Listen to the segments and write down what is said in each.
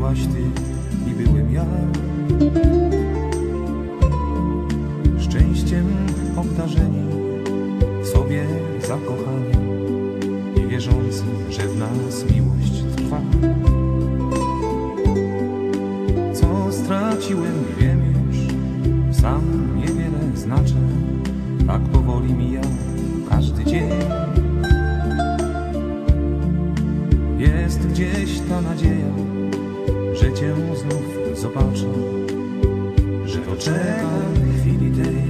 byłaś ty i byłem ja. Szczęściem obdarzeni, w sobie zakochani i wierzący, że w nas miłość trwa. Co straciłem, wiem już, sam niewiele znaczę. Tak powoli mija każdy dzień. Jest gdzieś ta nadzieja, że cię znów zobaczę, że doczekam chwili tej.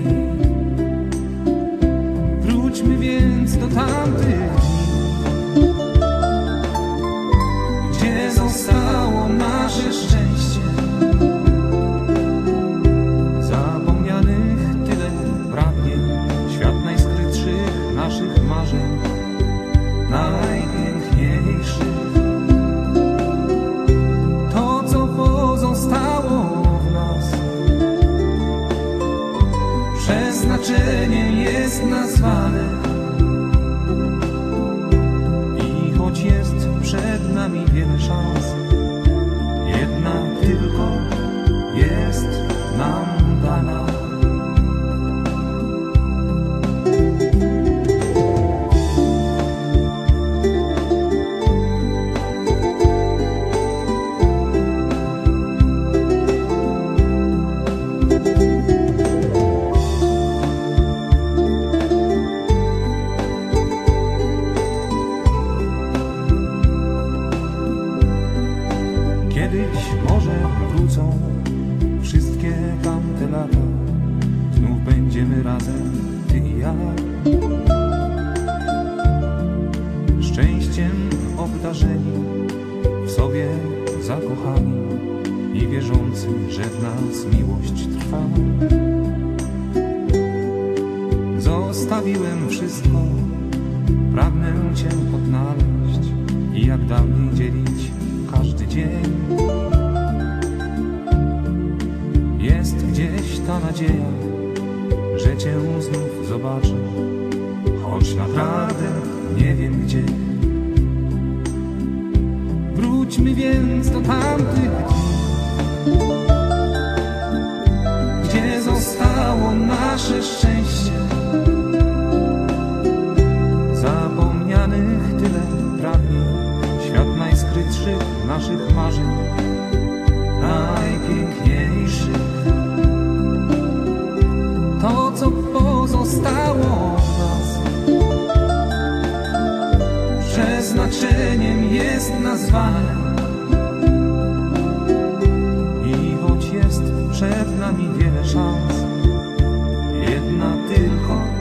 Wróćmy więc do tamtych dni, gdzie zostało nasze szczęście. Zapomnianych tyle pragnień, świat najskrytszych naszych marzeń, najpiękniejszych. To, co pozostało w nas, przeznaczeniem jest nazwane. I choć jest przed nami wiele szans, jedna tylko jest nam dana. Kiedyś może wrócą wszystkie tamte lata, znów będziemy razem, ty i ja. Szczęściem obdarzeni, w sobie zakochani i wierzący, że w nas miłość trwa. Zostawiłem wszystko, pragnę cię odnaleźć i jak dawniej dzielić każdy dzień. Jest gdzieś ta nadzieja, że cię znów zobaczę, choć naprawdę nie wiem gdzie. Wróćmy więc do tamtych dni, gdzie zostało nasze szczęście. Zapomnianych tyle pragnień, świat najskrytszych naszych marzeń, najpiękniejszych. To, co pozostało w nas, przeznaczeniem jest nazwane. I choć jest przed nami wiele szans, jedna tylko